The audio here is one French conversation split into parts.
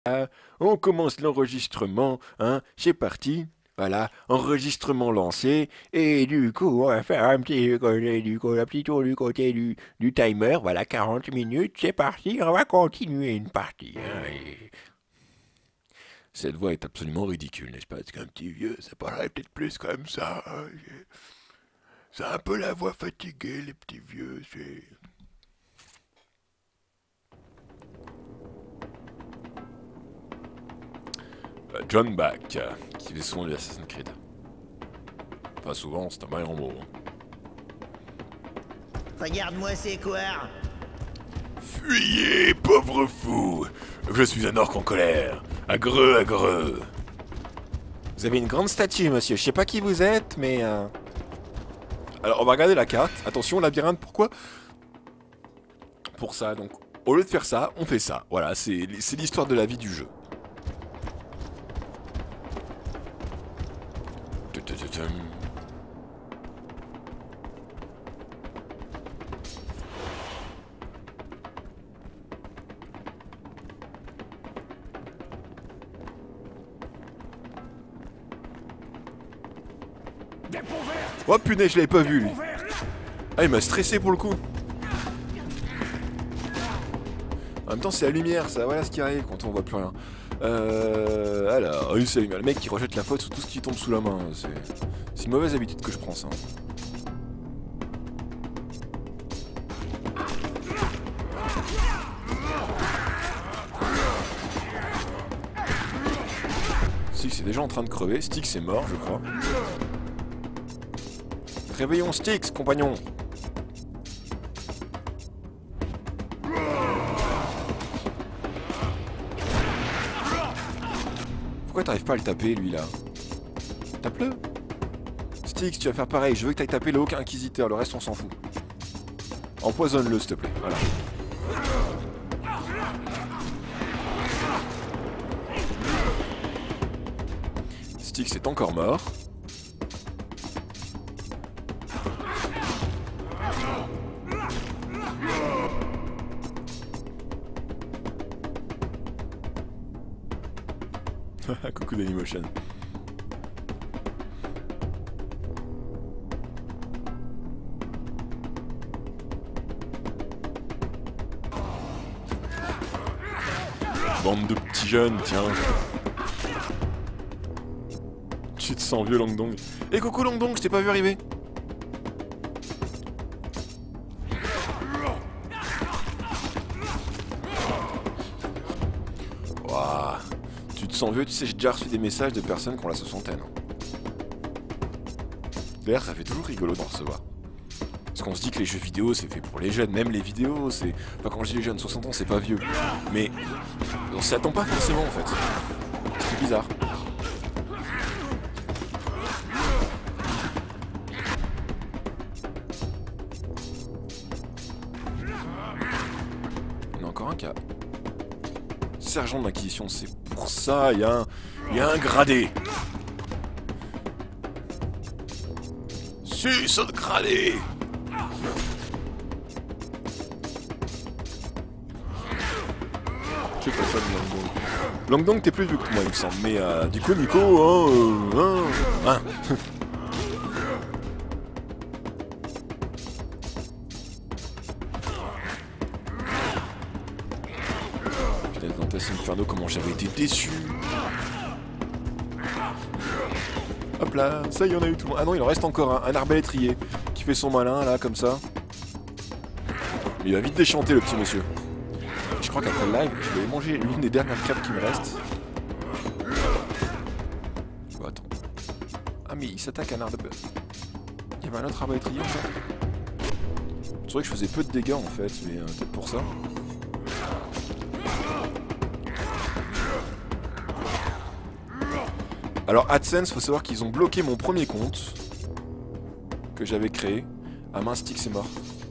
On commence l'enregistrement, hein, c'est parti. Voilà, enregistrement lancé. Et du coup, on va faire un petit, un petit tour du côté du timer. Voilà, 40 minutes, c'est parti, on va continuer une partie. Hein, Cette voix est absolument ridicule, n'est-ce pas? Parce qu'un petit vieux, ça parlerait peut-être plus comme ça. Hein. C'est un peu la voix fatiguée, les petits vieux, c'est... John Bach, qui fait souvent du Assassin's Creed. Enfin, souvent, c'est un mal en mots. Regarde-moi ces couards. Fuyez, pauvre fou! Je suis un orque en colère. Agreux, agreux. Vous avez une grande statue, monsieur. Je sais pas qui vous êtes, mais... Alors, on va regarder la carte. Attention, labyrinthe, pourquoi? Pour ça, donc, au lieu de faire ça, on fait ça. Voilà, c'est l'histoire de la vie du jeu. Oh punaise, je l'avais pas vu lui. Ah, il m'a stressé pour le coup. En même temps, c'est la lumière, ça. Voilà ce qui arrive quand on voit plus rien. Alors, oui, c'est la lumière. Le mec qui rejette la faute sur tout ce qui tombe sous la main. C'est une mauvaise habitude que je prends, ça. Styx est déjà en train de crever. Styx est mort, je crois. Réveillons Styx, compagnon. Pourquoi t'arrives pas à le taper, lui, là? Tape-le. Styx, tu vas faire pareil. Je veux que t'ailles taper le Hawk Inquisiteur. Le reste, on s'en fout. Empoisonne-le, s'il te plaît. Voilà. Styx est encore mort. Coucou Dailymotion. Bande de petits jeunes, tiens. Tu te sens vieux, Langdong. Eh coucou Langdong, je t'ai pas vu arriver. Waouh. Tu te sens vieux, tu sais, j'ai déjà reçu des messages de personnes qui ont la soixantaine. D'ailleurs, ça fait toujours rigolo d'en recevoir. Parce qu'on se dit que les jeux vidéo, c'est fait pour les jeunes. Même les vidéos, c'est... Enfin, quand je dis les jeunes, 60 ans, c'est pas vieux. Mais on s'y attend pas forcément, en fait. C'est bizarre. On a encore un cas. Sergent de l'inquisition, c'est pour ça, il y a un gradé. Suce de gradé. C'est pas ça, Langdong. Langdong, t'es plus vieux que moi, il me semble. Mais du coup, Nico, hein. Putain, dans Tassin Inferno, comment j'avais été déçu. Hop là, ça y en a eu tout le monde. Ah non, il en reste encore un arbalétrier qui fait son malin, là, comme ça. Il va vite déchanter, le petit monsieur. Je crois qu'après le live, je vais manger l'une des dernières crêpes qui me restent. Oh, attends. Ah, mais il s'attaque à un arbre. Il y avait un autre arbalétrier, en fait. C'est vrai que je faisais peu de dégâts, en fait, mais peut-être pour ça. Alors AdSense, faut savoir qu'ils ont bloqué mon premier compte que j'avais créé. Ah mince, Styx est mort.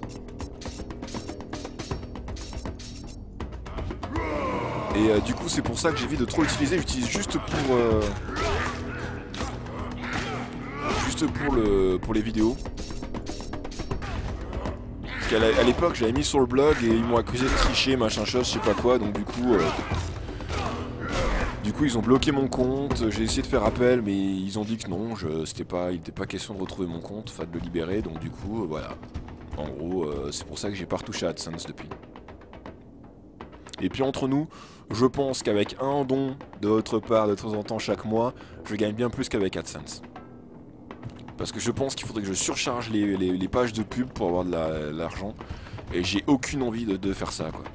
Et du coup c'est pour ça que j'évite de trop l'utiliser. J'utilise juste pour les vidéos. Parce qu'à l'époque j'avais mis sur le blog et ils m'ont accusé de tricher, machin chose, je sais pas quoi, donc du coup Du coup ils ont bloqué mon compte, j'ai essayé de faire appel mais ils ont dit que non, il n'était pas question de retrouver mon compte, enfin de le libérer, donc du coup voilà. En gros c'est pour ça que j'ai pas retouché à AdSense depuis. Et puis entre nous, je pense qu'avec un don de votre part de temps en temps chaque mois, je gagne bien plus qu'avec AdSense. Parce que je pense qu'il faudrait que je surcharge les pages de pub pour avoir de l'argent. Et j'ai aucune envie de faire ça, quoi.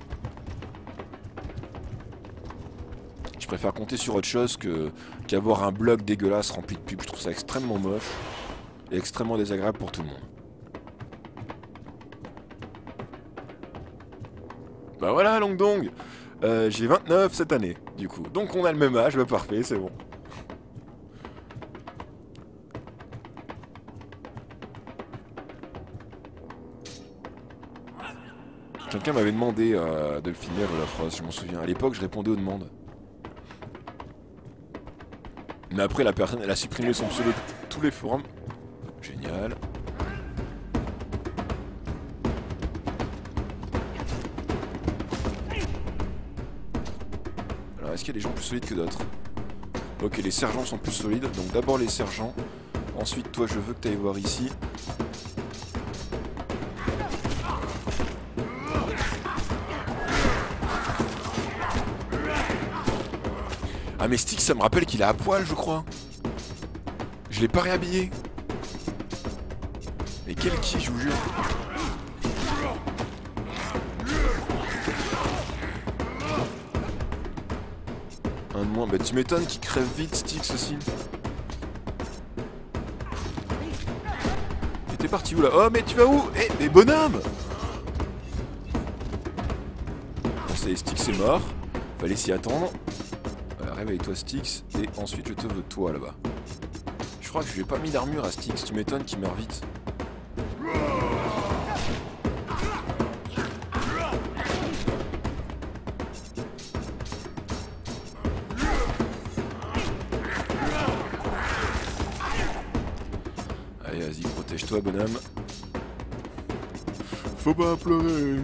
Je préfère compter sur autre chose qu'avoir un blog dégueulasse rempli de pubs. Je trouve ça extrêmement moche et extrêmement désagréable pour tout le monde. Bah voilà, Long Dong. J'ai 29 cette année, du coup. Donc on a le même âge, bah parfait, c'est bon. Quelqu'un m'avait demandé de le filmer, la phrase, je m'en souviens. À l'époque, je répondais aux demandes. Mais après, la personne, elle a supprimé son pseudo de tous les forums. Génial. Alors, est-ce qu'il y a des gens plus solides que d'autres? Ok, les sergents sont plus solides. Donc d'abord les sergents. Ensuite, toi, je veux que tu ailles voir ici. Ah mais Styx, ça me rappelle qu'il est à poil, je crois. Je l'ai pas réhabillé. Mais quel qui, je vous jure. Un de moins, bah tu m'étonnes qu'il crève vite Styx aussi. Et t'es parti où là? Oh mais tu vas où? Eh mais bonhomme! Bon ça y est, Styx est mort. Fallait s'y attendre. Réveille-toi Styx, et ensuite je te veux toi là-bas. Je crois que je lui ai pas mis d'armure à Styx, tu m'étonnes qu'il meurt vite. Allez vas-y, protège-toi bonhomme. Faut pas pleurer.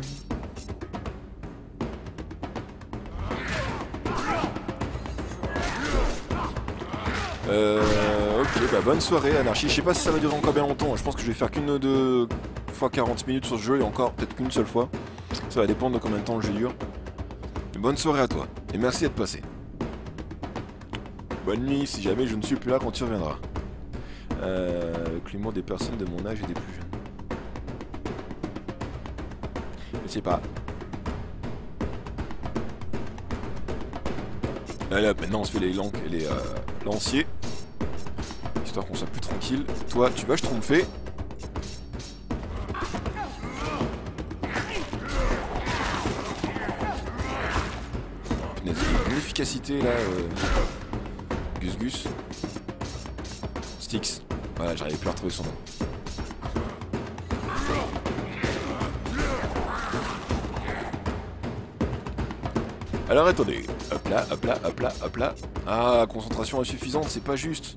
Ok, bah bonne soirée Anarchie. Je sais pas si ça va durer encore bien longtemps. Je pense que je vais faire qu'une 2 fois 40 minutes sur ce jeu et encore peut-être qu'une seule fois. Ça va dépendre de combien de temps le jeu dure. Bonne soirée à toi et merci d'être passé. Bonne nuit si jamais je ne suis plus là quand tu reviendras. Avec l'humour des personnes de mon âge et des plus jeunes. Je sais pas. Allez hop, maintenant on se fait les lanciers. Histoire qu'on soit plus tranquille. Toi, tu vas je tromper. Punaise, une efficacité là. Gus Gus. Styx. Voilà, j'arrivais plus à retrouver son nom. Alors attendez. Hop là, hop là, hop là, hop là. Ah, concentration insuffisante, c'est pas juste.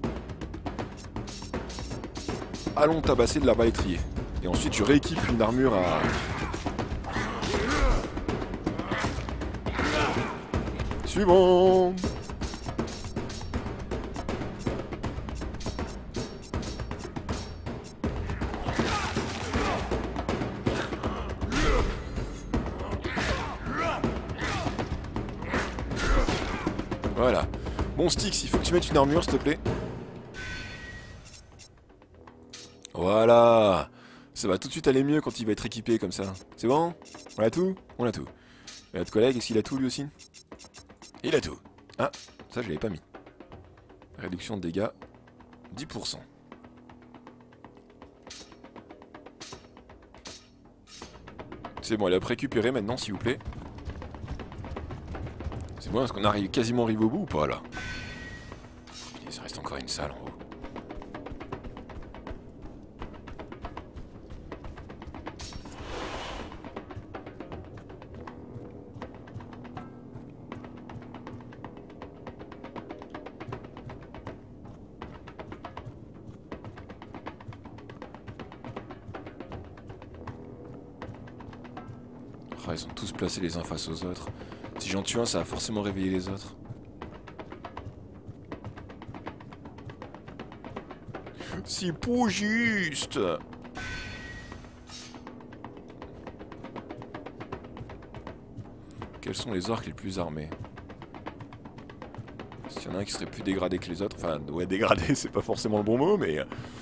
Allons tabasser de l'arbalétrier. Et ensuite je rééquipe une armure à... Suivant. Voilà. Bon Styx, il faut que tu mettes une armure s'il te plaît. Voilà. Ça va tout de suite aller mieux quand il va être équipé comme ça. C'est bon? On a tout? On a tout. Et notre collègue, est-ce qu'il a tout lui aussi? Il a tout. Ah, ça je l'avais pas mis. Réduction de dégâts, 10%. C'est bon, elle a récupéré maintenant s'il vous plaît. C'est bon, est-ce qu'on arrive quasiment arrivé au bout ou pas là? Il reste encore une salle en haut. Ah, ils ont tous placé les uns face aux autres. Si j'en tue un, ça va forcément réveiller les autres. C'est pas juste. Quels sont les orques les plus armés? S'il y en a un qui serait plus dégradé que les autres, enfin, ouais, dégradé, c'est pas forcément le bon mot, mais...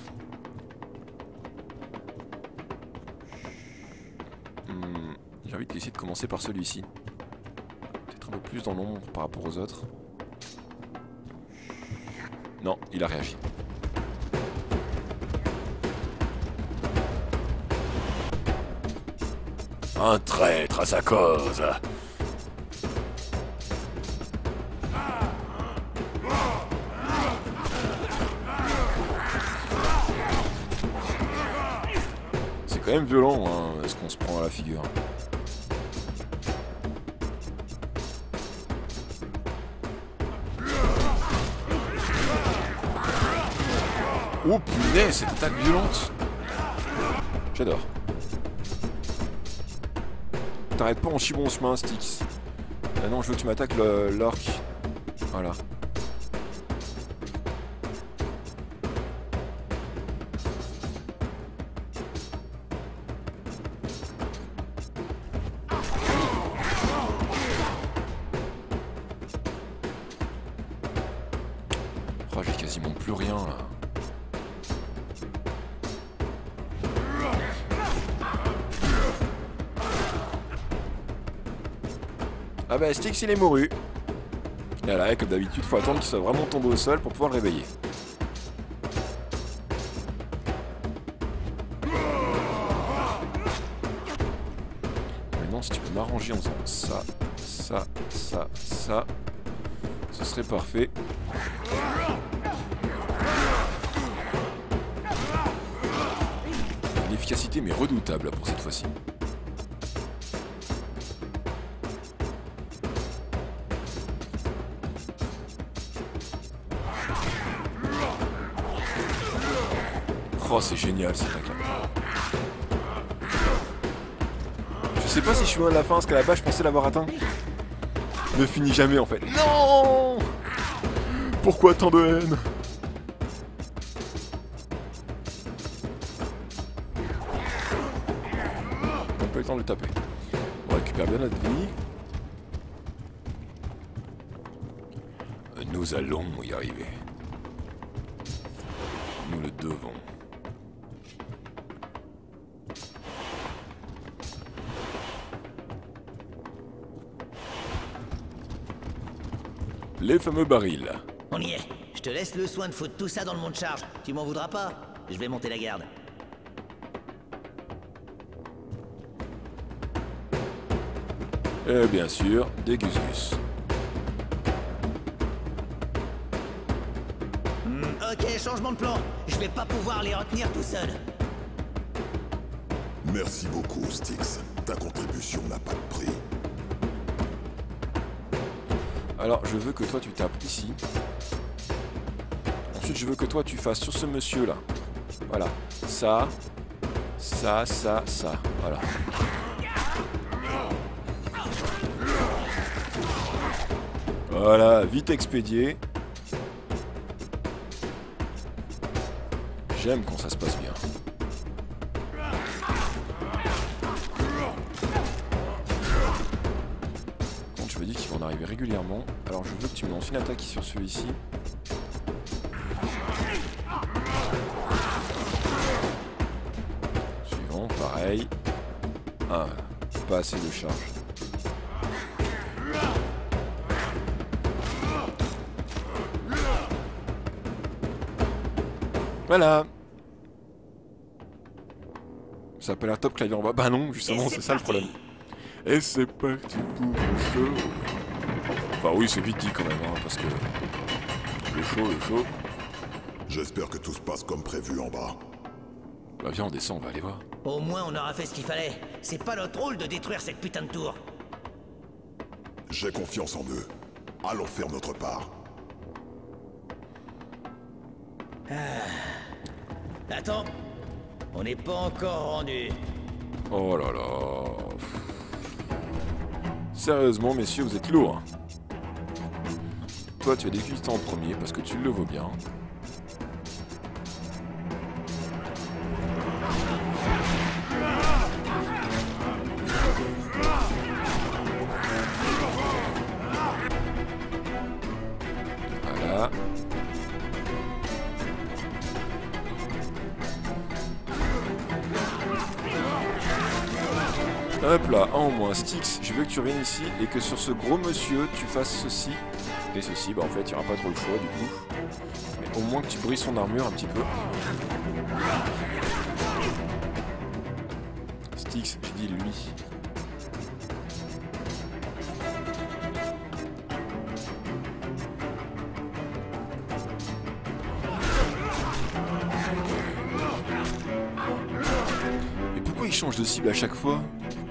J'ai envie d'essayer de commencer par celui-ci. Peut-être un peu plus dans l'ombre par rapport aux autres. Non, il a réagi. Un traître à sa cause. C'est quand même violent, hein, ce qu'on se prend à la figure. Oh punaise, cette attaque violente. J'adore. T'arrêtes pas en chibon chemin, Styx. Ah non, je veux que tu m'attaques l'orc. Voilà. Oh, j'ai quasiment plus rien là. Ah bah Styx il est mouru. Et là, comme d'habitude, faut attendre qu'il soit vraiment tombé au sol pour pouvoir le réveiller. Maintenant, si tu peux m'arranger en faisant ça, ça, ça, ça, ce serait parfait. Une efficacité mais redoutable pour cette fois-ci. Oh, c'est génial cette attaque là. Je sais pas si je suis loin de la fin, parce qu'à la base je pensais l'avoir atteint. Ne finit jamais en fait. Non! Pourquoi tant de haine? On n'a pas eu le temps de le taper. On récupère bien notre vie. Nous allons y arriver. Nous le devons. Les fameux barils. On y est. Je te laisse le soin de foutre tout ça dans le monte charge. Tu m'en voudras pas? Je vais monter la garde. Et bien sûr, des gus-gus. Ok, changement de plan. Je vais pas pouvoir les retenir tout seul. Merci beaucoup, Styx. Ta contribution n'a pas de prix. Alors, je veux que toi tu tapes ici. Ensuite, je veux que toi tu fasses sur ce monsieur là. Voilà. Ça. Ça, ça, ça. Voilà. Voilà, vite expédié. J'aime quand ça se passe bien. Donc je me dis qu'ils vont en arriver régulièrement. Alors je veux que tu me lances une attaque sur celui-ci. Suivant, pareil. Ah, pas assez de charge. Voilà. Ça a pas l'air top clavier en bas. Bah non, justement, c'est ça le problème. Et c'est parti pour le show. Enfin oui, c'est vite dit quand même, hein, parce que... Le show... J'espère que tout se passe comme prévu en bas. Bah viens, on descend, on va aller voir. Au moins, on aura fait ce qu'il fallait. C'est pas notre rôle de détruire cette putain de tour. J'ai confiance en eux. Allons faire notre part. Attends. On n'est pas encore rendu. Oh là là... Sérieusement, messieurs, vous êtes lourds. Hein. Toi, tu as déguisé en premier parce que tu le vaux bien. Voilà. Hop là, en moins. Styx, je veux que tu reviennes ici et que sur ce gros monsieur, tu fasses ceci et ceci. Bah en fait, il n'y aura pas trop le choix du coup. Mais au moins que tu brises son armure un petit peu. Styx, j'ai dit lui. Mais pourquoi il change de cible à chaque fois ?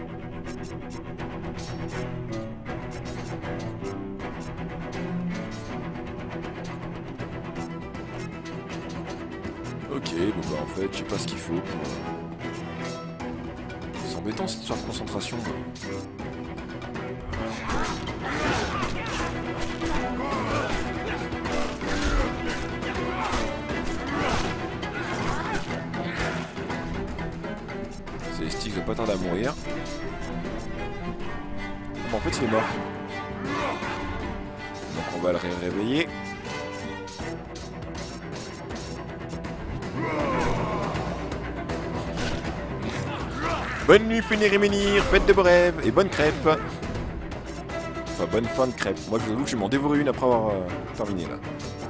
Ok, bon bah en fait, je sais pas ce qu'il faut pour... C'est embêtant cette histoire de concentration. Quoi. C'est les sticks de pas tarder à mourir. Ah bah en fait il est mort. Donc on va le réveiller. Bonne nuit, finir et menhir, faites de beaux rêves et bonne crêpe. Enfin, bonne fin de crêpe. Moi, je vous avoue que je vais m'en dévorer une après avoir terminé, là.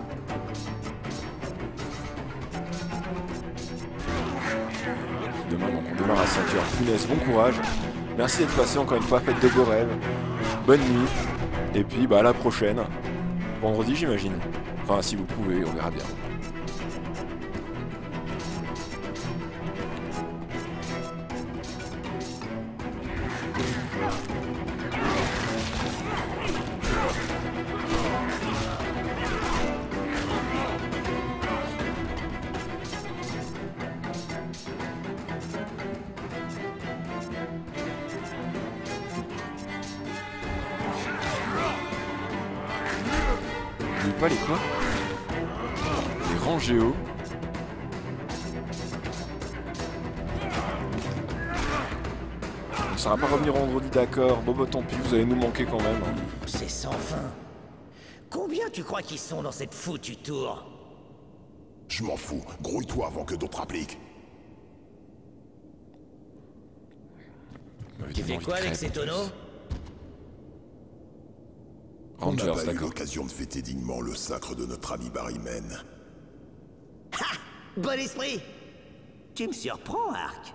Demain, donc, on démarre à 5h. Punaise, bon courage. Merci d'être passé encore une fois, faites de beaux rêves. Bonne nuit. Et puis, bah, à la prochaine. Vendredi, j'imagine. Enfin, si vous pouvez, on verra bien. Pas les quoi? Les rangs géo. Ça va pas revenir vendredi, d'accord. Bon bah tant pis, vous allez nous manquer quand même. C'est sans fin. Combien tu crois qu'ils sont dans cette foutue tour? Je m'en fous. Grouille-toi avant que d'autres appliquent. Tu fais quoi avec ces tonneaux? On n'a pas eu d'accord. l'occasion de fêter dignement le sacre de notre ami Barryman. Ha! Bon esprit! Tu me surprends, Ark.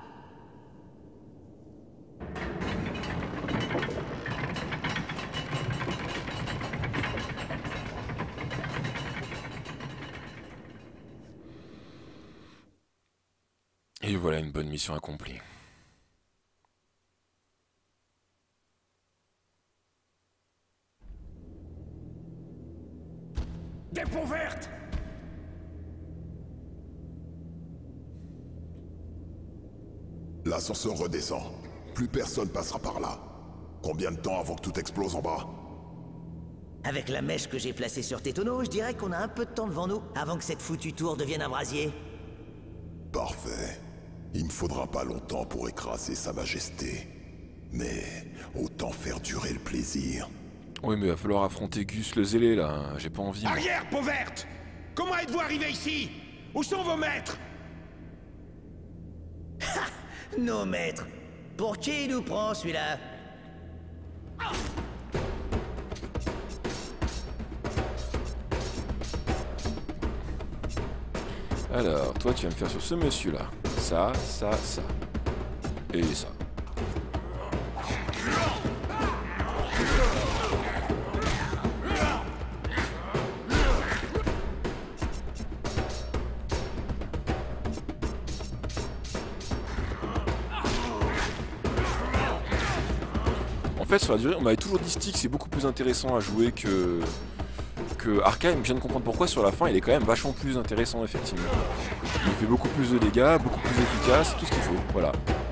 Et voilà une bonne mission accomplie. Des ponts vertes! L'ascenseur redescend. Plus personne passera par là. Combien de temps avant que tout explose en bas? Avec la mèche que j'ai placée sur tes tonneaux, je dirais qu'on a un peu de temps devant nous avant que cette foutue tour devienne un brasier. Parfait. Il ne faudra pas longtemps pour écraser Sa Majesté. Mais autant faire durer le plaisir. Oui, mais il va falloir affronter Gus le zélé là. J'ai pas envie. Moi. Arrière, peau verte! Comment êtes-vous arrivé ici? Où sont vos maîtres? Nos maîtres. Pour qui il nous prend celui-là? Alors, toi, tu vas me faire sur ce monsieur-là. Ça, ça, ça. Et ça. En fait, sur la durée, on m'avait toujours dit Styx, c'est beaucoup plus intéressant à jouer que Arcane. Je viens de comprendre pourquoi sur la fin, il est quand même vachement plus intéressant, effectivement. Il fait beaucoup plus de dégâts, beaucoup plus efficace, tout ce qu'il faut, voilà.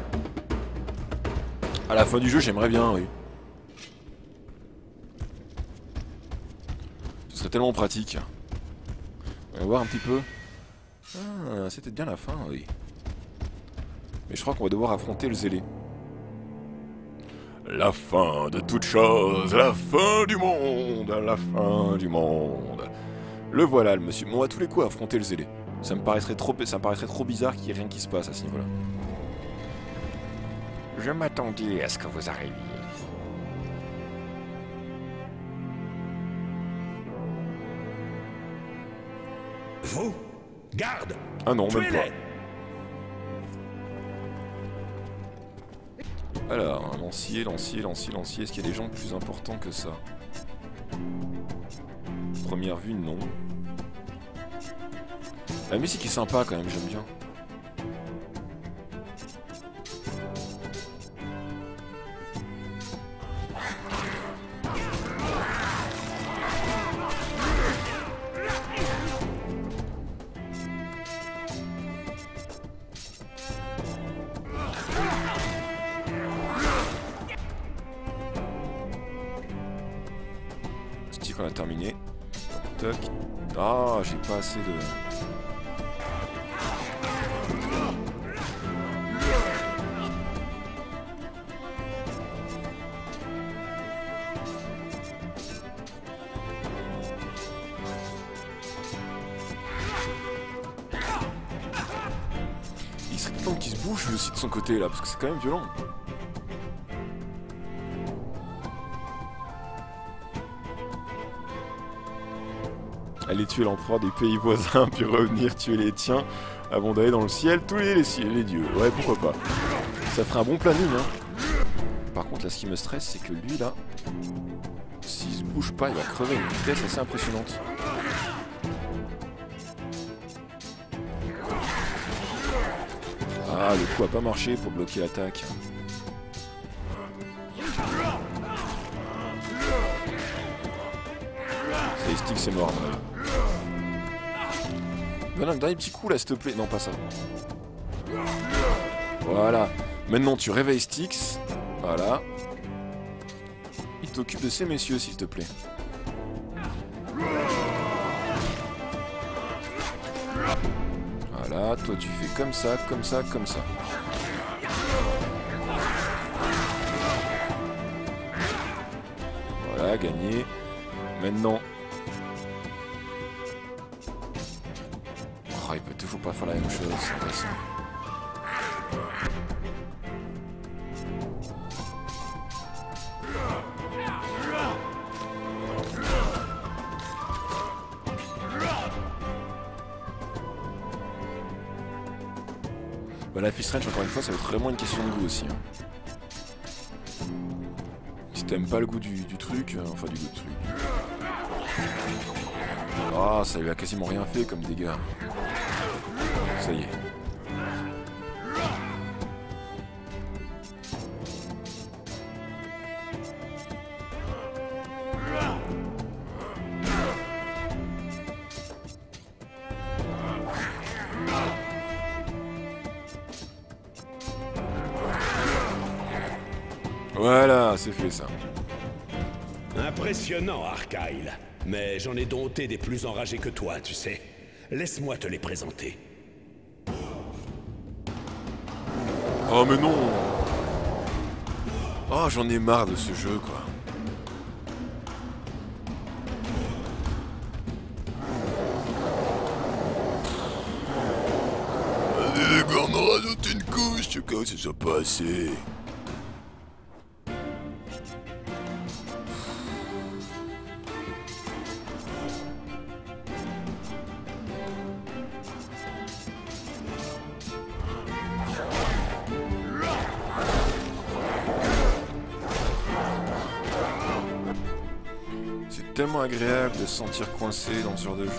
À la fin du jeu, j'aimerais bien, oui. Ce serait tellement pratique. On va voir un petit peu. Ah, c'était bien la fin, oui. Mais je crois qu'on va devoir affronter le zélé. La fin de toute chose, la fin du monde, la fin du monde. Le voilà, le monsieur. Bon, à tous les coups, affronter le zélé. Ça me paraîtrait trop bizarre qu'il n'y ait rien qui se passe à ce niveau-là. Je m'attendais à ce que vous arriviez. Vous? Garde! Ah non, même pas. Tuez-les! Alors, un lancier. Est-ce qu'il y a des gens plus importants que ça? Première vue, non. La musique est sympa quand même, j'aime bien. Stick, on a terminé. Toc. Ah, j'ai pas assez de... Il serait temps qu'il se bouge lui aussi de son côté là, parce que c'est quand même violent. Aller tuer l'empereur des pays voisins, puis revenir tuer les tiens, avant d'aller dans le ciel, tous les dieux. Ouais, pourquoi pas. Ça ferait un bon planning, hein. Par contre, là, ce qui me stresse, c'est que lui, là, s'il se bouge pas, il va crever à une vitesse assez impressionnante. Ah, le coup a pas marché pour bloquer l'attaque. Les sticks, c'est mort. Donne un dernier petit coup là, s'il te plaît. Non, pas ça. Voilà. Maintenant, tu réveilles Styx. Voilà. Il t'occupe de ces messieurs, s'il te plaît. Voilà. Toi, tu fais comme ça, comme ça, comme ça. Voilà, gagné. Maintenant... Oh, il peut toujours pas faire la même chose, c'est intéressant. Bah, la Fist Range, encore une fois, ça va être vraiment une question de goût aussi. Hein. Si t'aimes pas le goût du truc, enfin du goût du truc. Ah, ça lui a quasiment rien fait comme dégâts. Ça y est. Voilà, c'est fait ça. Impressionnant, Archyle. Mais j'en ai dompté des plus enragés que toi, tu sais. Laisse-moi te les présenter. Oh mais non. Oh, j'en ai marre de ce jeu, quoi. Allez les gars, on en rajoute une couche, au cas où ce soit pas assez. C'est tellement agréable de se sentir coincé dans ce genre de jeu.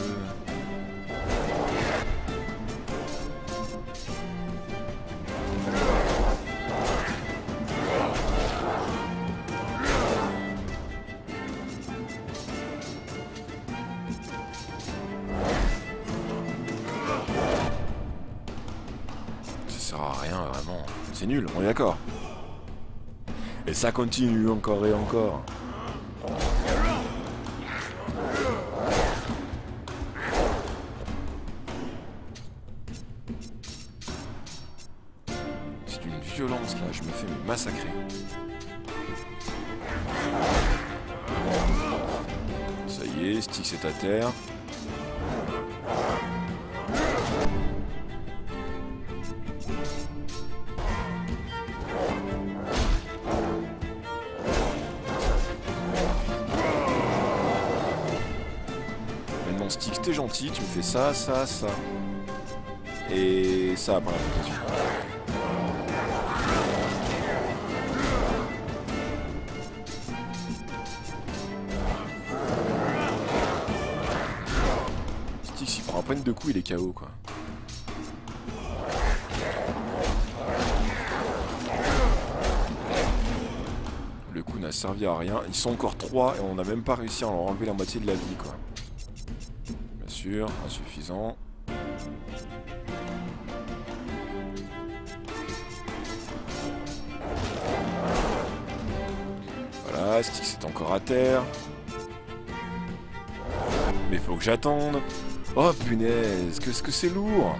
Ça sert à rien vraiment. C'est nul, on est d'accord. Et ça continue encore et encore. Violence là, je me fais massacrer. Ça y est, Styx est à terre. Maintenant, Styx, t'es gentil, tu me fais ça, ça, ça. Et ça, par la protection. Styx, il prend à peine 2 coups, il est KO, quoi. Le coup n'a servi à rien. Ils sont encore 3 et on n'a même pas réussi à leur enlever la moitié de la vie, quoi. Bien sûr, insuffisant. Voilà, Styx est encore à terre. Mais faut que j'attende. Oh punaise, qu'est-ce que c'est lourd.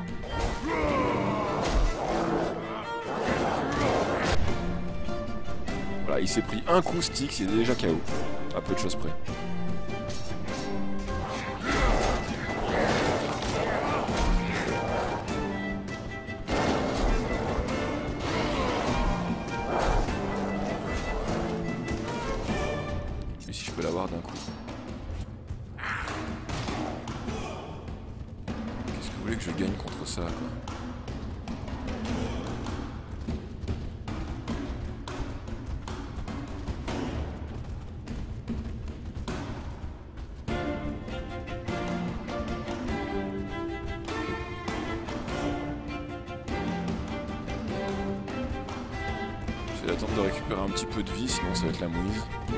Voilà, il s'est pris un coup Styx, il est déjà KO. À peu de choses près. Et si je peux l'avoir d'un coup. Qu'est-ce que vous voulez que je gagne contre ça, quoi? Je vais attendre de récupérer un petit peu de vie, sinon ça va être la mouise.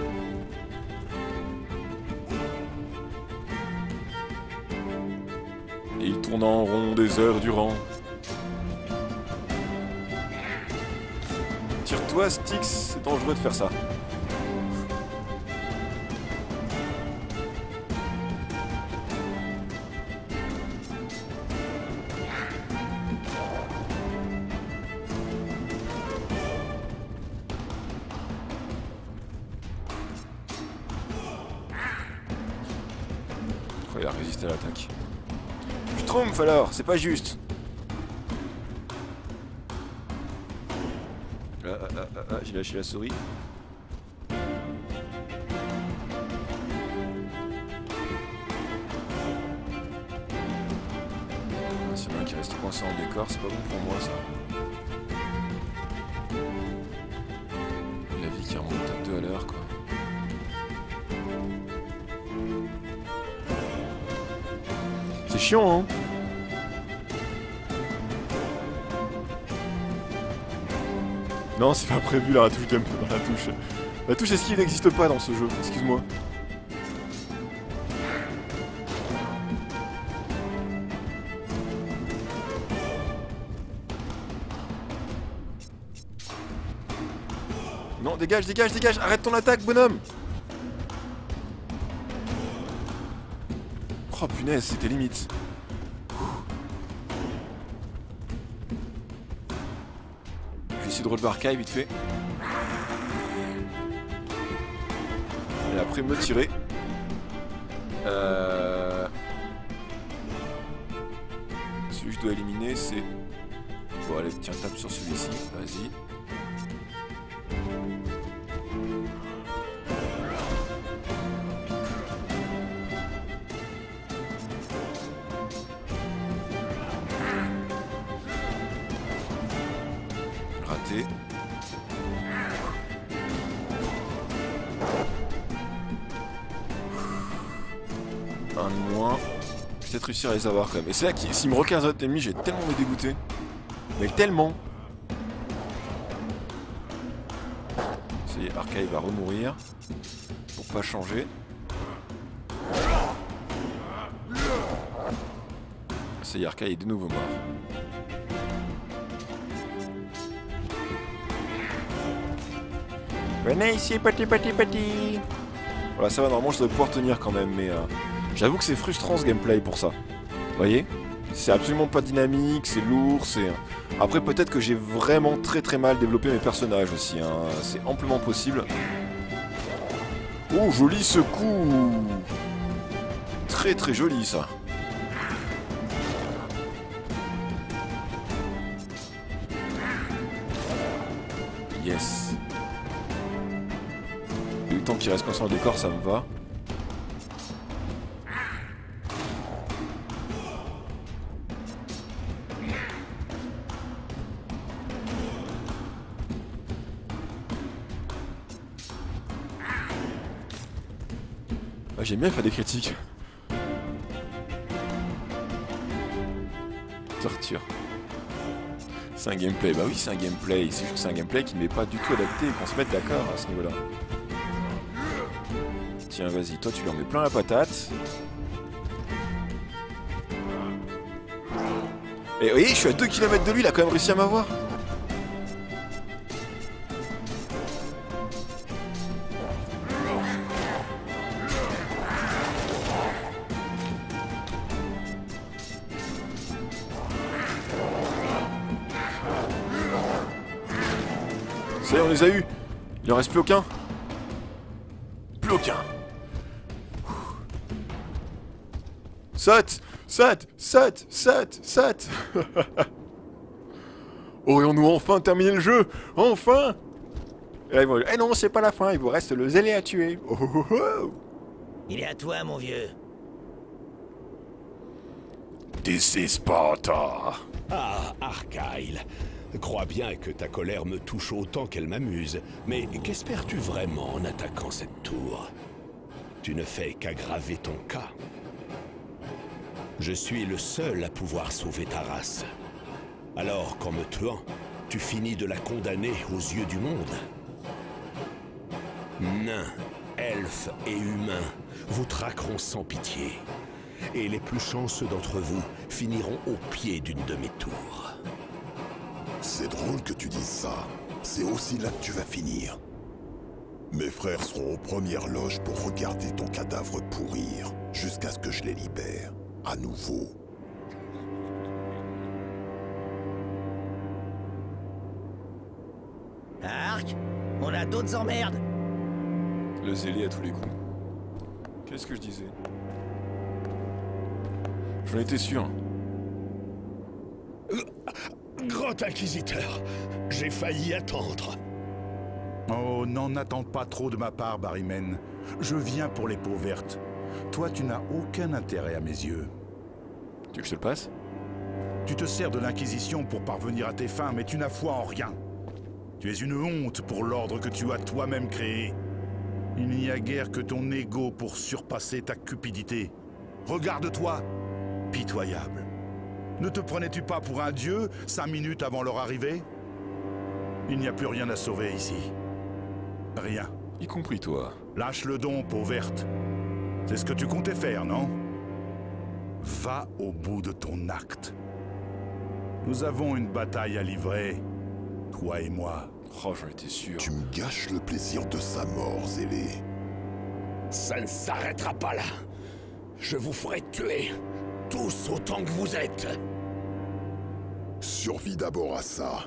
Et il tourne en rond des heures durant. Tire-toi, Styx, c'est dangereux de faire ça. Oh, il a résisté à l'attaque. Je trompe alors, c'est pas juste. J'ai lâché la souris. S'il y en a un qui reste coincé en décor, c'est pas bon pour moi ça. La vie qui remonte à 2 à l'heure, quoi. C'est chiant, hein. Non, c'est pas prévu la touche jump dans la touche. La touche esquive n'existe pas dans ce jeu, excuse-moi. Non, dégage, dégage, dégage, arrête ton attaque, bonhomme. Oh punaise, c'était limite. Je vais essayer de relever archive vite fait. Et après me tirer. Celui que je dois éliminer c'est... Bon allez, tiens, tape sur celui-ci, vas-y. Raté. Un de moins. Peut-être réussir à les avoir quand même. Et c'est là que s'il me recase un autre ennemi, j'ai tellement me dégoûté. Mais tellement. Ça y est, Archive va remourir. Pour pas changer. Ça y est, Archive est de nouveau mort. Venez ici, petit. Voilà, ça va, normalement je devrais pouvoir tenir quand même, mais j'avoue que c'est frustrant ce gameplay pour ça. Vous voyez? C'est absolument pas dynamique, c'est lourd, c'est... Après peut-être que j'ai vraiment très mal développé mes personnages aussi, hein. C'est amplement possible. Oh, joli ce coup! Très joli ça. Yes. Le temps qu'il reste conscient au décor, ça me va. j'aime bien faire des critiques. Torture. C'est un gameplay, bah oui c'est un gameplay, c'est juste que c'est un gameplay qui n'est pas du tout adapté et qu'on se mette d'accord à ce niveau-là. Tiens vas-y, toi tu lui en mets plein la patate. Et vous voyez, je suis à 2 km de lui, il a quand même réussi à m'avoir. Ça y est, on les a eu. Il en reste plus aucun. Plus aucun. Saute, saute, saute, saute, saute. Aurions-nous enfin terminé le jeu? Enfin. Et là, ils vont dire, eh non, c'est pas la fin, il vous reste le zélé à tuer. Oh, oh, oh. Il est à toi, mon vieux. This is Sparta. Ah, Argyle. Crois bien que ta colère me touche autant qu'elle m'amuse. Mais qu'espères-tu vraiment en attaquant cette tour? Tu ne fais qu'aggraver ton cas. Je suis le seul à pouvoir sauver ta race. Alors qu'en me tuant, tu finis de la condamner aux yeux du monde. Nains, elfes et humains vous traqueront sans pitié. Et les plus chanceux d'entre vous finiront au pied d'une de mes tours. C'est drôle que tu dises ça. C'est aussi là que tu vas finir. Mes frères seront aux premières loges pour regarder ton cadavre pourrir, jusqu'à ce que je les libère, à nouveau. Arc, on a d'autres emmerdes. Le zélé à tous les coups. Qu'est-ce que je disais? J'en étais sûr. Grand Inquisiteur, j'ai failli attendre. Oh, n'en attends pas trop de ma part, Barryman. Je viens pour les peaux vertes. Toi, tu n'as aucun intérêt à mes yeux. Tu veux que je te le passe? Tu te sers de l'Inquisition pour parvenir à tes fins, mais tu n'as foi en rien. Tu es une honte pour l'ordre que tu as toi-même créé. Il n'y a guère que ton ego pour surpasser ta cupidité. Regarde-toi, pitoyable. Ne te prenais-tu pas pour un dieu 5 minutes avant leur arrivée? Il n'y a plus rien à sauver ici. Rien. Y compris toi. Lâche le don, peau verte. C'est ce que tu comptais faire, non? Va au bout de ton acte. Nous avons une bataille à livrer, toi et moi. Oh, j'en étais sûr. Tu me gâches le plaisir de sa mort, zélé. Ça ne s'arrêtera pas là. Je vous ferai tuer, tous autant que vous êtes. Survis d'abord à ça.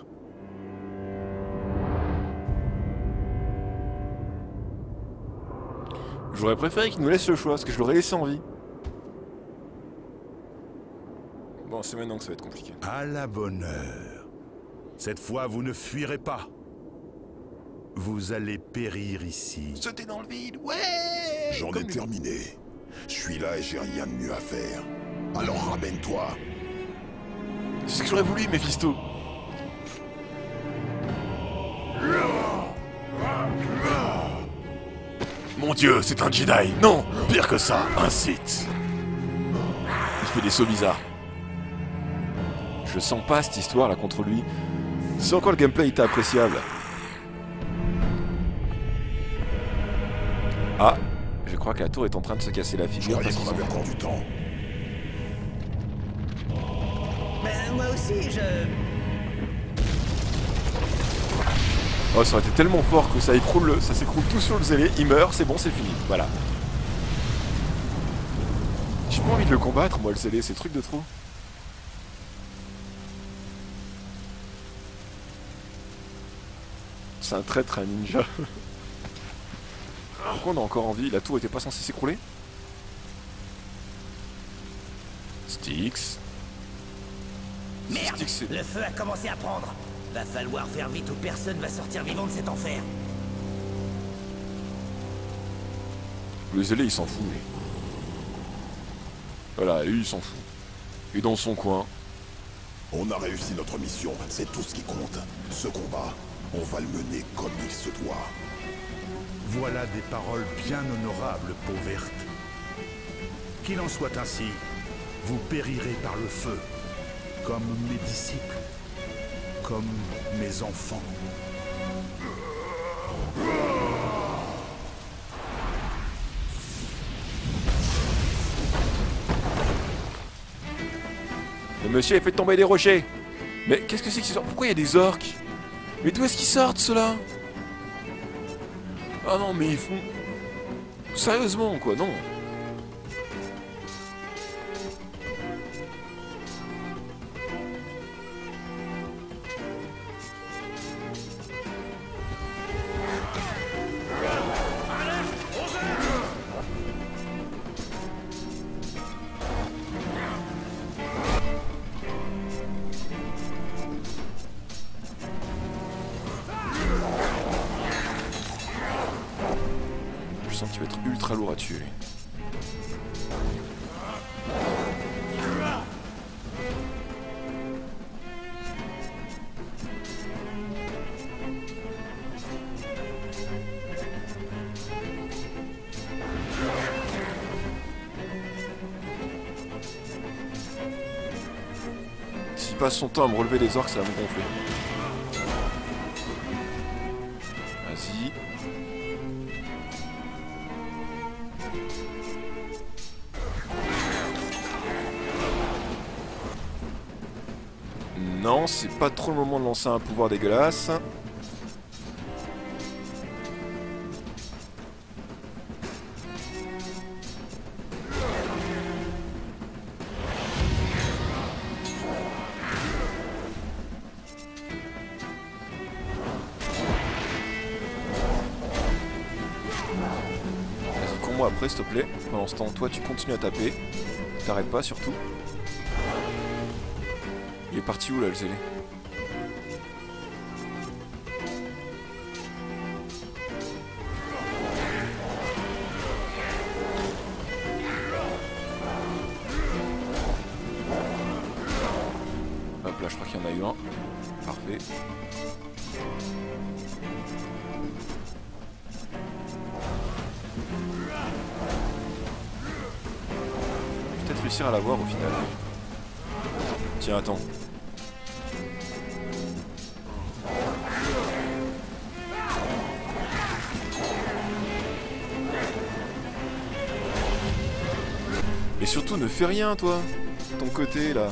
J'aurais préféré qu'il nous laisse le choix, parce que je l'aurais laissé en vie. Bon, c'est maintenant que ça va être compliqué. À la bonne heure. Cette fois, vous ne fuirez pas. Vous allez périr ici. Sauter dans le vide, ouais. J'en ai terminé. Je suis là et j'ai rien de mieux à faire. Alors ramène-toi. C'est ce que j'aurais voulu, Mephisto. Mon dieu, c'est un Jedi. Non, pire que ça, un Sith. Il fait des sauts bizarres. Je sens pas cette histoire là contre lui. Si encore le gameplay était appréciable. Ah, je crois que la tour est en train de se casser la Je figure. croyais Parce qu'on qu'ils avait sont... encore du temps. Ben, moi aussi, Oh, ça aurait été tellement fort que ça écroule, ça s'écroule tout sur le zélé, il meurt, c'est bon, c'est fini, voilà. J'ai pas envie de le combattre, moi, le zélé, c'est truc de trop. C'est un traître, un ninja. Pourquoi on a encore envie? La tour était pas censée s'écrouler? Styx. Merde, Styx, c'est... le feu a commencé à prendre. Va falloir faire vite ou personne va sortir vivant de cet enfer. Le zélé, il s'en fout. Lui. Voilà, lui, il s'en fout. Et dans son coin. On a réussi notre mission, c'est tout ce qui compte. Ce combat, on va le mener comme il se doit. Voilà des paroles bien honorables, peau verte. Qu'il en soit ainsi, vous périrez par le feu, comme mes disciples, comme mes enfants. Le monsieur a fait tomber des rochers. Mais qu'est-ce que c'est qu'ils sortent? Pourquoi il y a des orques? Mais d'où est-ce qu'ils sortent, ceux-là? Ah non, mais ils font... Sérieusement, quoi, non. Je sens qu'il va être ultra lourd à tuer, lui. S'il passe son temps à me relever les orques, ça va me gonfler. Vas-y. Non, c'est pas trop le moment de lancer un pouvoir dégueulasse. Vas-y, cours-moi après, s'il te plaît. Pendant ce temps, toi, tu continues à taper. T'arrêtes pas, surtout. Il est parti où, là, le zélé? Hop là, je crois qu'il y en a eu un. Parfait. Peut-être réussir à l'avoir au final. Tiens, attends. Et surtout, ne fais rien, toi. Ton côté, là.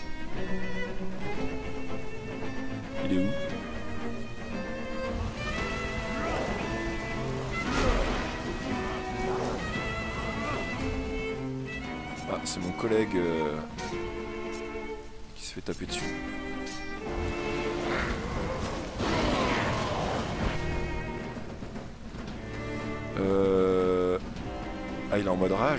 Il est où? Ah, c'est mon collègue qui se fait taper dessus. Ah, il est en mode rage.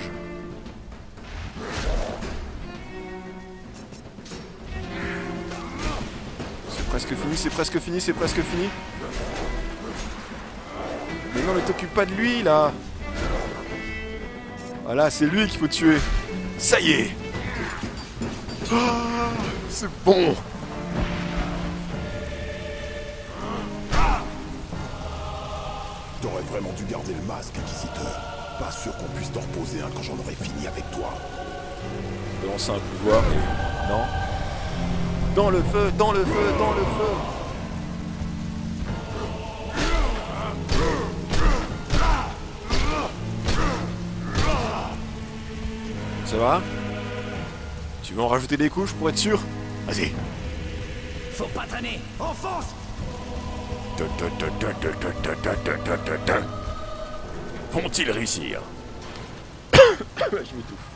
C'est presque fini, c'est presque fini, c'est presque fini. Mais non, ne t'occupe pas de lui, là. Voilà, c'est lui qu'il faut tuer. Ça y est. Ah, c'est bon. T'aurais vraiment dû garder le masque, Inquisiteur. Pas sûr qu'on puisse t'en reposer un quand j'en aurai fini avec toi. Je vais lancer un pouvoir et... Non. Dans le feu, dans le feu, dans le feu. Ça va? Tu veux en rajouter des couches pour être sûr? Vas-y. Faut pas traîner, enfonce! Vont-ils réussir? Je m'étouffe.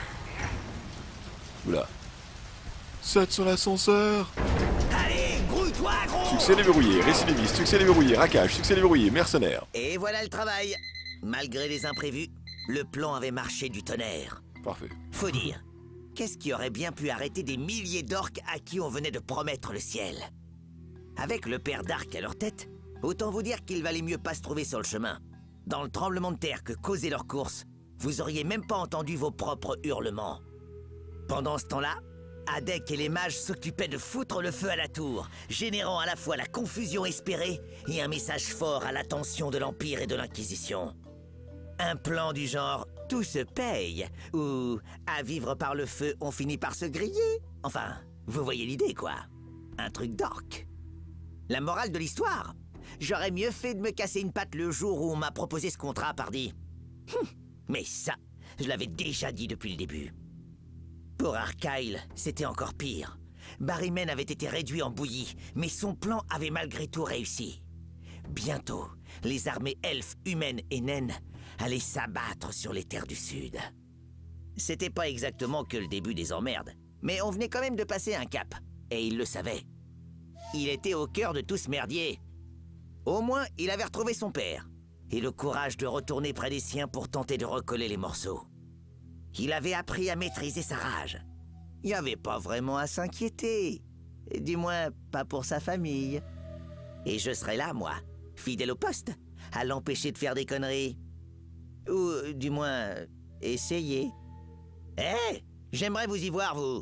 Oula. Saute sur l'ascenseur. Allez, grouille-toi, gros! Succès déverrouillé, récidiviste, succès déverrouillé, raquage, succès déverrouillé, mercenaire. Et voilà le travail. Malgré les imprévus, le plan avait marché du tonnerre. Parfait. Faut dire, qu'est-ce qui aurait bien pu arrêter des milliers d'orques à qui on venait de promettre le ciel? Avec le père d'Arc à leur tête, autant vous dire qu'il valait mieux pas se trouver sur le chemin. Dans le tremblement de terre que causait leur course, vous auriez même pas entendu vos propres hurlements. Pendant ce temps-là, Adek et les mages s'occupaient de foutre le feu à la tour, générant à la fois la confusion espérée et un message fort à l'attention de l'Empire et de l'Inquisition. Un plan du genre tout se paye. Ou, à vivre par le feu, on finit par se griller. Enfin, vous voyez l'idée, quoi. Un truc d'orc. La morale de l'histoire, j'aurais mieux fait de me casser une patte le jour où on m'a proposé ce contrat, pardi. Mais ça, je l'avais déjà dit depuis le début. Pour Argyle, c'était encore pire. Barrymen avait été réduit en bouillie, mais son plan avait malgré tout réussi. Bientôt, les armées elfes, humaines et naines allaient s'abattre sur les terres du Sud. C'était pas exactement que le début des emmerdes, mais on venait quand même de passer un cap, et il le savait. Il était au cœur de tout ce merdier. Au moins, il avait retrouvé son père, et le courage de retourner près des siens pour tenter de recoller les morceaux. Il avait appris à maîtriser sa rage. Il n'y avait pas vraiment à s'inquiéter. Du moins, pas pour sa famille. Et je serais là, moi, fidèle au poste, à l'empêcher de faire des conneries. Ou, du moins, essayer. Eh, j'aimerais vous y voir, vous.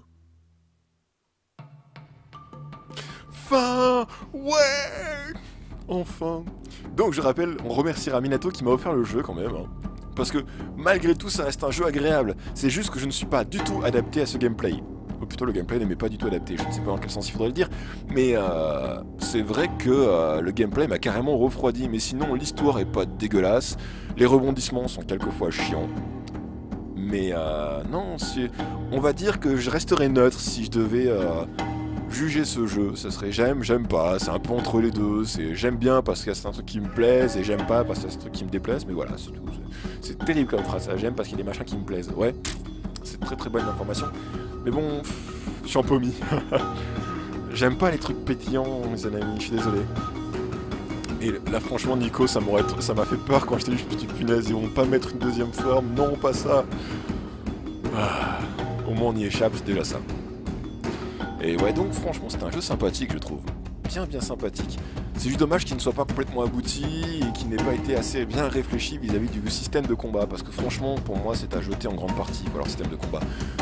Fin. Ouais. Enfin. Donc je rappelle, on remerciera Minato qui m'a offert le jeu quand même. Hein. Parce que malgré tout, ça reste un jeu agréable. C'est juste que je ne suis pas du tout adapté à ce gameplay. Ou plutôt, le gameplay ne m'est pas du tout adapté. Je ne sais pas dans quel sens il faudrait le dire. Mais c'est vrai que le gameplay m'a carrément refroidi. Mais sinon, l'histoire est pas dégueulasse. Les rebondissements sont quelquefois chiants. Mais non, on va dire que je resterais neutre si je devais juger ce jeu. Ça serait j'aime pas. C'est un peu entre les deux. J'aime bien parce que c'est un truc qui me plaise et j'aime pas parce que c'est un truc qui me déplaise. Mais voilà, c'est tout. C'est terrible comme phrase. J'aime parce qu'il y a des machins qui me plaisent. Ouais, c'est très très bonne information. Mais bon, je suis en paumie. J'aime pas les trucs pétillants, mes amis. Je suis désolé. Et là, franchement, Nico, ça m'a fait peur quand je t'ai dit, je suis punaise, ils vont pas mettre une deuxième forme. Non, pas ça. Ah, au moins, on y échappe, c'est déjà ça. Et ouais, donc, franchement, c'est un jeu sympathique, je trouve. Bien sympathique. C'est juste dommage qu'il ne soit pas complètement abouti et qu'il n'ait pas été assez bien réfléchi vis-à-vis du système de combat. Parce que franchement, pour moi, c'est à jeter en grande partie, quoi, leur système de combat.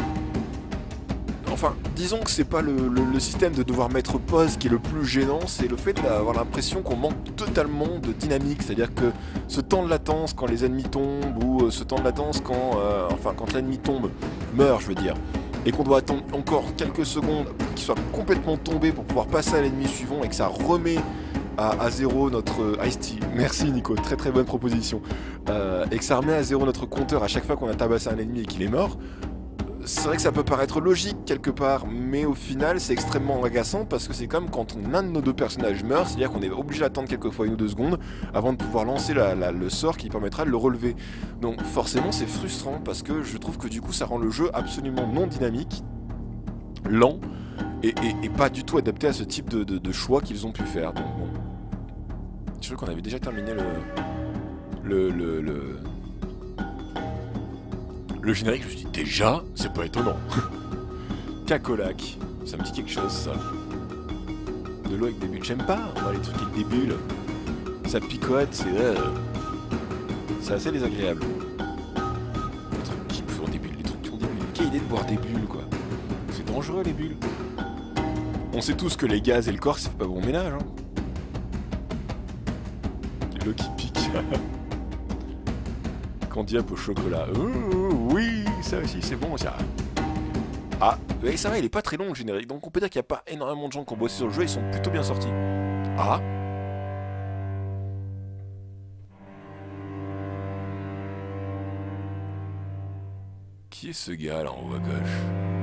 Enfin, disons que c'est pas le système de devoir mettre pause qui est le plus gênant, c'est le fait d'avoir l'impression qu'on manque totalement de dynamique. C'est-à-dire que ce temps de latence quand les ennemis tombent, ou ce temps de latence quand l'ennemi tombe, meurt, je veux dire, et qu'on doit attendre encore quelques secondes qu'il soit complètement tombé pour pouvoir passer à l'ennemi suivant et que ça remet à zéro notre Ice-T. Merci Nico, très très bonne proposition. Et que ça remet à zéro notre compteur à chaque fois qu'on a tabassé un ennemi et qu'il est mort. C'est vrai que ça peut paraître logique quelque part, mais au final c'est extrêmement agaçant parce que c'est comme quand un de nos deux personnages meurt, c'est-à-dire qu'on est obligé d'attendre quelquefois 1 ou 2 secondes avant de pouvoir lancer le sort qui permettra de le relever. Donc forcément c'est frustrant parce que je trouve que du coup ça rend le jeu absolument non dynamique, lent et pas du tout adapté à ce type de choix qu'ils ont pu faire. Donc bon, je crois qu'on avait déjà terminé le générique, je me suis dit, déjà, c'est pas étonnant. Cacolac, ça me dit quelque chose, ça. De l'eau avec des bulles, j'aime pas, moi, les trucs avec des bulles. Ça picote, c'est assez désagréable. Les trucs qui font des bulles, les trucs qui ont des bulles. Quelle idée de boire des bulles, quoi. C'est dangereux, les bulles. On sait tous que les gaz et le corps, ça fait pas bon ménage, hein. L'eau qui pique. Candiape au chocolat. Oui, ça aussi, c'est bon, ça. Ah, mais ça va, il est pas très long le générique, donc on peut dire qu'il n'y a pas énormément de gens qui ont bossé sur le jeu, ils sont plutôt bien sortis. Ah. Qui est ce gars là en haut à gauche?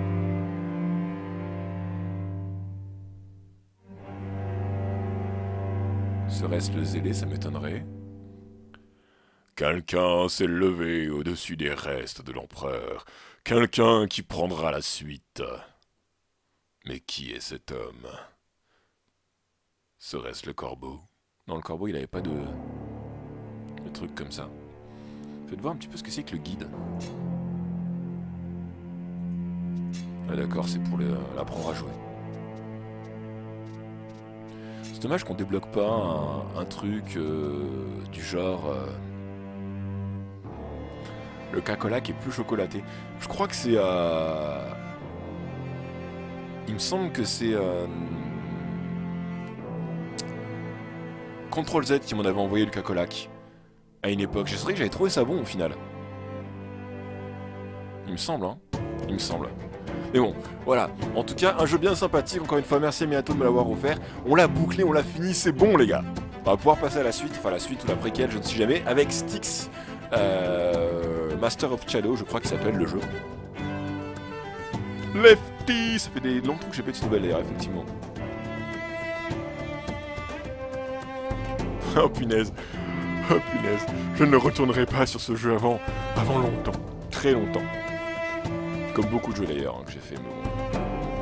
Serait-ce le zélé, ça m'étonnerait. Quelqu'un s'est levé au-dessus des restes de l'empereur. Quelqu'un qui prendra la suite. Mais qui est cet homme? Serait-ce le corbeau? Non, le corbeau, il avait pas de truc comme ça. Faites voir un petit peu ce que c'est que le guide. Ah d'accord, c'est pour l'apprendre à jouer. C'est dommage qu'on débloque pas un truc du genre... le cacolac est plus chocolaté. Je crois que c'est... Il me semble que c'est... Ctrl Z qui m'en avait envoyé le cacolac. À une époque. Je sais que j'avais trouvé ça bon au final. Il me semble, hein. Il me semble. Mais bon, voilà. En tout cas, un jeu bien sympathique. Encore une fois, merci à Miyato de me l'avoir offert. On l'a bouclé, on l'a fini, c'est bon les gars. On va pouvoir passer à la suite, enfin la suite ou la préquelle, je ne sais jamais, avec Styx, Master of Shadow, je crois qu'il s'appelle le jeu. Lefty. Ça fait des longs trucs que j'ai pas eu de ces nouvelles d'ailleurs, effectivement. Oh punaise. Oh punaise. Je ne retournerai pas sur ce jeu avant longtemps. Très longtemps. Comme beaucoup de jeux d'ailleurs hein, que j'ai fait. Mais bon.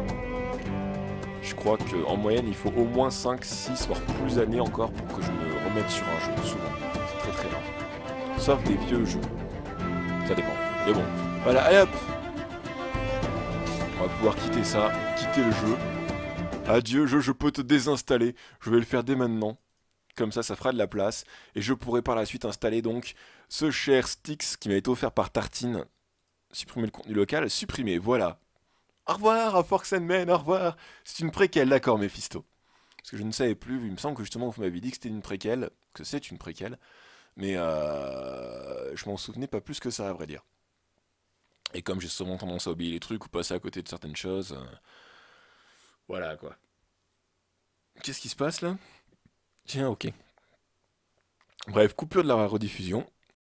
Je crois qu'en moyenne il faut au moins 5, 6 voire plus d'années encore pour que je me remette sur un jeu. Souvent. C'est très très rare. Sauf des vieux jeux. Ça dépend. Mais bon. Voilà, allez hop. On va pouvoir quitter ça, quitter le jeu. Adieu jeu, je peux te désinstaller. Je vais le faire dès maintenant. Comme ça fera de la place. Et je pourrai par la suite installer donc ce cher Styx qui m'a été offert par Tartine. Supprimer le contenu local, supprimer, voilà. Au revoir à Forks and Men, au revoir. C'est une préquelle, d'accord Mephisto. Parce que je ne savais plus, il me semble que justement vous m'avez dit que c'était une préquelle, que c'est une préquelle. Mais je m'en souvenais pas plus que ça à vrai dire. Et comme j'ai souvent tendance à oublier les trucs ou passer à côté de certaines choses... voilà quoi. Qu'est-ce qui se passe là? Tiens, ok. Bref, coupure de la rediffusion.